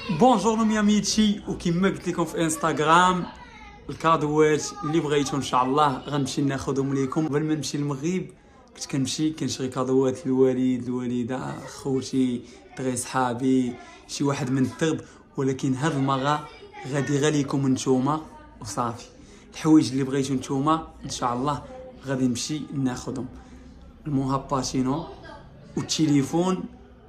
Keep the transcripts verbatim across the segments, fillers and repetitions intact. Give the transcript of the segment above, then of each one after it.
بونجور مياميتشي، وكما قلت لكم في انستغرام الكادوات اللي بغيتو ان شاء الله غنمشي ناخذهم لكم. قبل ما نمشي للمغرب كنت كنمشي كنشري كادوات للوالد الوالده خوتي دغيا صحابي شي واحد من الدرب، ولكن هاد المره غادي غير ليكم نتوما وصافي. الحوايج اللي بغيتو نتوما ان شاء الله غادي نمشي ناخذهم. الموهاباتينو والتليفون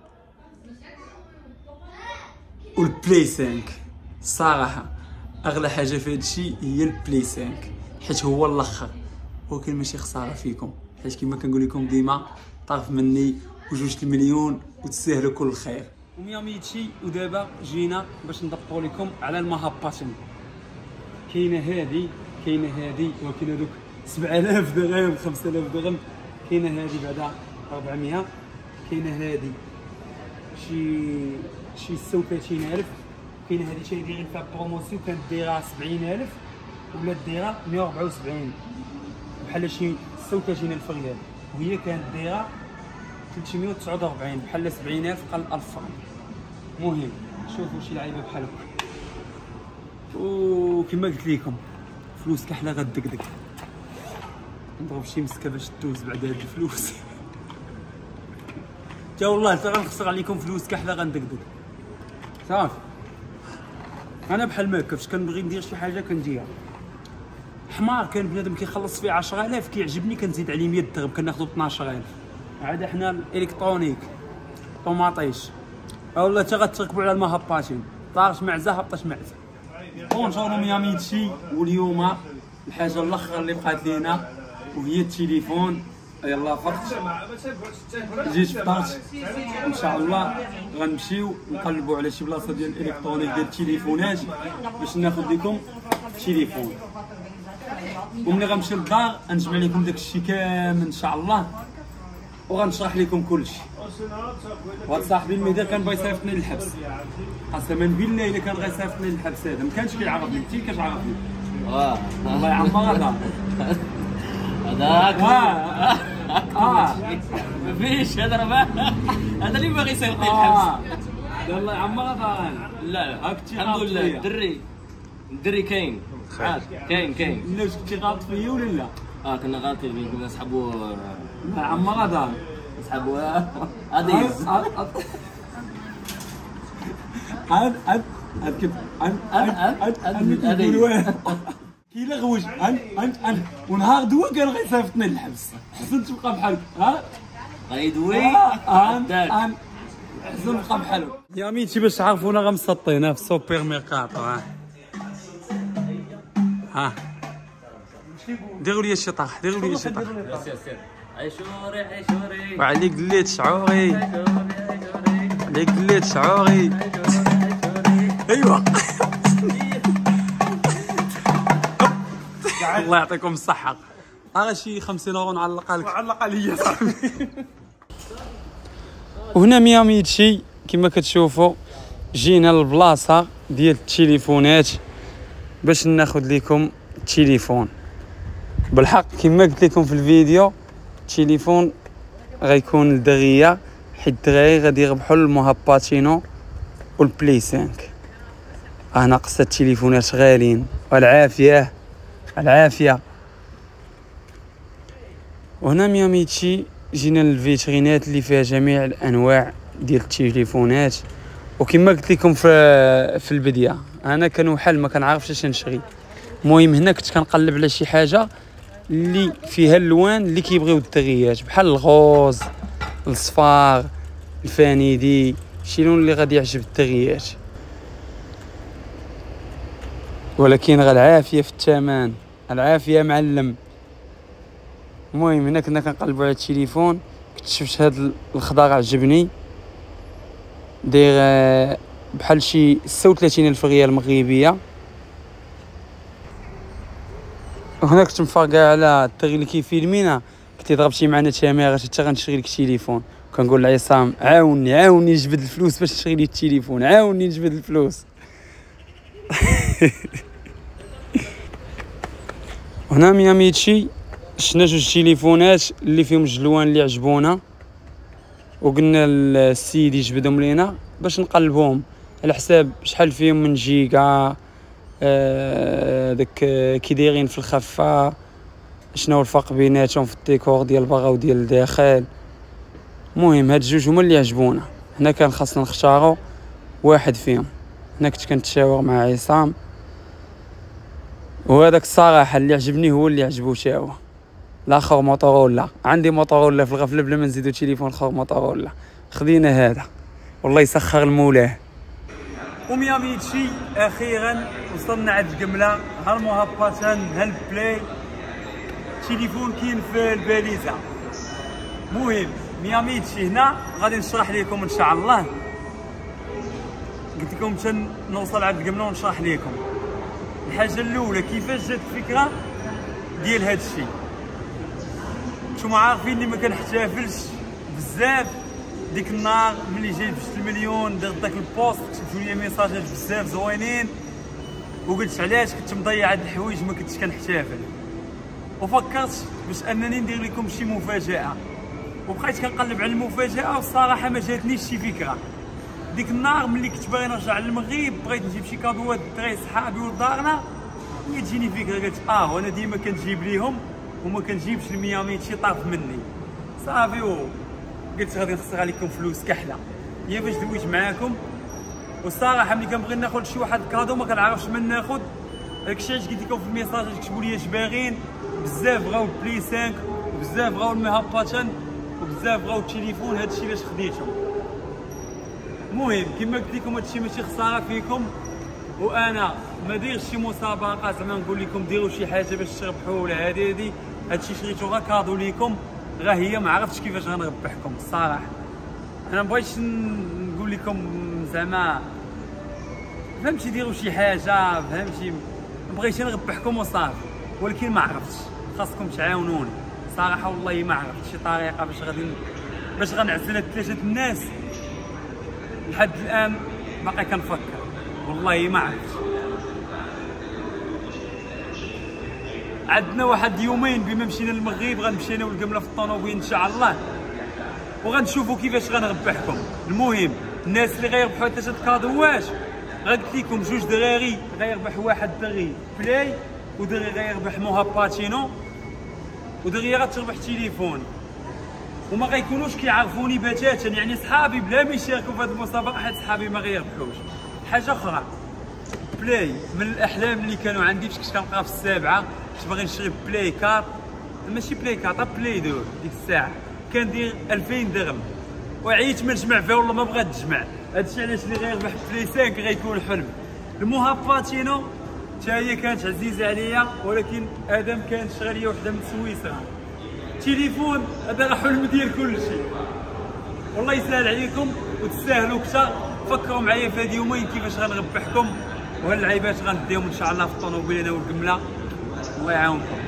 والبلاي خمسة. الصراحه اغلى حاجه في هادشي هي البلاي خمسة حيت هو الاخر، ولكن ماشي خساره فيكم حيت كما كنقول لكم ديما طرف مني وجوج المليون وتستاهلوا كل خير. ومياميتشي ودابا جينا باش نضبطوا لكم على المهاباتينو. كاينه هادي كاينه هادي ولكن هذوك سبعة آلاف درهم خمسة آلاف درهم. كاينه هادي بعدا أربعمية. كاينه هادي شي شي ستة وثلاثين ألف. كاينه هادي شي دايرين فيها بروموسيون كانت دايره سبعين ألف ولات دايره مية وأربعة وسبعين بحال شي ستة وثلاثين ألف ريال، وهي كانت دايره ثلاثمية وتسعة وأربعين بحال سبعين ألف قل ألف فرنك. المهم شوفوا شي لعيبه بحال هكا، وكما قلت لكم فلوس كحله غدقدق. نضرب شي مسكه باش تدوز بعد هاد الفلوس. تا والله حتى غنخسر عليكم فلوس كحله غندقدق صافي. انا بحال ما هكا فاش كنبغي ندير شي حاجه كنديرها. حمار كان بنادم كيخلص فيه عشرة آلاف كيعجبني كنزيد عليه مية درهم كناخذو اثناش ألف. عاد حنا الالكترونيك طوماطيش اولا تا غتركبوا على المهاباتين طارش معزه هبطش معزه. بونجور مياميتشي، واليوم الحاجه الاخر اللي بقات لينا وهي التليفون. يلا فرت جيت فطرت ان شاء الله غنمشيو نقلبوا على شي بلاصه ديال الالكترونيك ديال التليفونات باش ناخذ لكم التليفون. وملي غنمشي للدار غنجمع لكم داك الشيء كامل ان شاء الله وغنشرح لكم كلشي. وهاد صاحبي المهدي كان باغي يصيفطني للحبس، قسما بالله الا كان غيصيفطني للحبس هذا ما كانش كيعرفني. انت كتعرفني واه الله يعمر هذا هذاك اه اه مفيش هذا راه هذا اللي باغي يصيفطني للحبس. الله يعمر هذا. لا هاك الحمد لله الدري الدري كاين كاين كاين. لا كنتي غلط فيا ولا لا؟ اه كنا غالطين كنا نسحبوا الله يعمر هذا نسحبوا هاديز هاد هاد هاد كيف هاد هاد هاد هاد كي لا غوج ان ان ان ونهار دوا قال غيصيفطني للحبس. حسن تبقى بحالك ها غيدوي ان ان حسن تبقى بحالك. يا ميتي باش تعرفونا غمسطينا في السوبر ميركاتو. ها ها ديروا لي شي طرح ديروا لي شي طرح. عيشوري عيشوري وعليك دليت شعوري عليك دليت شعوري. ايوا الله يعطيكم الصحة. ها شي خمسين اورو نعلقها لك. علقها ليا صاحبي. وهنا مياميتشي كما كتشوفوا جينا للبلاصة ديال التليفونات باش ناخذ لكم التليفون. بالحق كما قلت لكم في الفيديو التليفون غيكون لدغيا حيت دغيا غادي يربحوا الموهاباتينو والبلاي خمسة. انا قصه التليفونات غاليين والعافيه العافيه. وهنا مياميتشي جينا للفيترينات اللي فيها جميع الانواع ديال التليفونات. وكما قلت لكم في في البدايه انا كنوحل ما كنعرفش اش نشري. المهم هنا كنت كنقلب على شي حاجه اللي فيها اللوان اللي كيبغيو الدريات بحال الغوز الصفار الفانيدي شي لون اللي غادي يعجب الدريات، ولكن غير العافيه في الثمن العافيه معلم. المهم هنا كنا كنقلبوا على التليفون كنت شفت هذا الخضار عجبني داير بحال شي ستة وثلاثين ألف ريال مغربيه. وهنا كنت مفرقع على الطريق اللي كيفيلمينا كنت ضربتي معنا تماره حتى غنشري لك تليفون. كنقول لعصام عاوني عاوني نجبد الفلوس باش نشري لي التليفون عاوني نجبد الفلوس. هنا مياميتشي شنا جوج تليفونات اللي فيهم جلوان اللي عجبونا وقلنا للسيد يجبدهم لينا باش نقلبوهم. على حساب شحال فيهم من جيجا، آه داك كي دايرين في الخفه، شنو الفرق بيناتهم في الديكور ديال البرا وديال الداخل. المهم هاد الجوج هما اللي عجبونا. هنا كان خاصنا نختاروا واحد فيهم. هنا كنت كنتشاور مع عصام، وهذاك الصراحه اللي عجبني هو اللي عجبو تا هو. الاخر موتورولا، عندي موتورولا في الغفله بلا ما نزيدو تليفون اخر موتورولا، خدينا هذا والله يسخر المولاه. ومياميتشي اخيرا وصلنا عند الجمله، ها المهبطان ها البلاي، تليفون كاين في الباليزه. المهم مياميتشي هنا غادي نشرح لكم ان شاء الله. قلت لكم باش نوصل عند الجمله ونشرح لكم. الحاجه الاولى كيفاش جات الفكره ديال هذا الشيء. نتوما عارفين اني ما كنحتفلش بزاف. ديك النهار ملي جايب جوج المليون درت داك البوست، كتبتوا لي ميساجات بزاف زوينين، وقلت علاش كنت مضيع هاد الحوايج ما كنتش كنحتفل، وفكرت باش انني ندير لكم شي مفاجاه، وبقيت كنقلب على المفاجاه والصراحه ما جاتنيش شي فكره. ديك النهار ملي كنت باغي نرجع للمغرب بغيت نجيب شي كادوات للدراري صحابي ولدارنا، هي تجيني فكره قلت اه وانا ديما كنجيب ليهم وما كنجيبش المياميتشي طاف مني صافي. قلت غادي نخسر عليكم فلوس كحله، هي باش دويت معاكم. والصراحه ملي كنبغي ناخذ شي واحد كادو ما كنعرفش من ناخذ، داكشي علاش قلت لكم في الميساج كتبوا لي اش باغيين. بزاف بغاو البلاي خمسة، وبزاف بغاو المهبطان، وبزاف بغاو التليفون. هادشي علاش خديتهم. المهم كما قلت لكم هادشي ماشي خساره فيكم، وانا ما ديرش شي مسابقه زعما نقول لكم ديروا شي حاجه باش تربحوا ولا هادي هادي. هادشي شريتو غير كادو ليكم، غا هي ما عرفتش كيفاش غنربحكم الصراحه. انا ما بغيتش نقول لكم زعما فهمتي ديروا شي حاجه، فهمتي بغيت نربحكم وصافي، ولكن ما عرفتش. خاصكم تعاونوني صراحه، والله ما عرفت شي طريقه باش غادي باش غنعزل هاد ثلاثه الناس. لحد الان باقي كنفكر والله ما عرفت. عندنا واحد يومين بما مشينا للمغرب غنمشي انا والجمله في الطوموبيل ان شاء الله، وغنشوفوا كيفاش غنربحكم. المهم الناس اللي غيربحوا ثلاثه الكادوات غقلت لكم جوج دراري غيربح واحد دري بلاي، ودري غيربح موهباتينو، ودري غتربح تليفون. وما غيكونوش كيعرفوني بتاتا، يعني صحابي بلا ما يشاركوا في هذه المسابقه حيت صحابي ما غيربحوش. حاجه اخرى بلاي من الاحلام اللي كانوا عندي، فاش كنت كنلقى في السابعه كنت باغي نشري بلاي كارت، ماشي بلاي كارت بلاي دو ديك الساعه كندير ألفين درهم، وعييت ما نجمع فيها والله ما بغيت نجمع. هادشي علاش اللي غيربح بلاي خمسة غيكون حلم. المهبطينو حتى هي كانت عزيزه عليا، ولكن ادم كانت شغاليه وحده من سويسرا. تليفون هذا راه حلم ديال كلشي. والله يسهل عليكم وتستاهلوا كثر. فكروا معايا في هاد يومين كيفاش غنربحكم، وهاللعيبات غنديهم ان شاء الله في الطوموبيل انا والجمله. الله يعاونكم.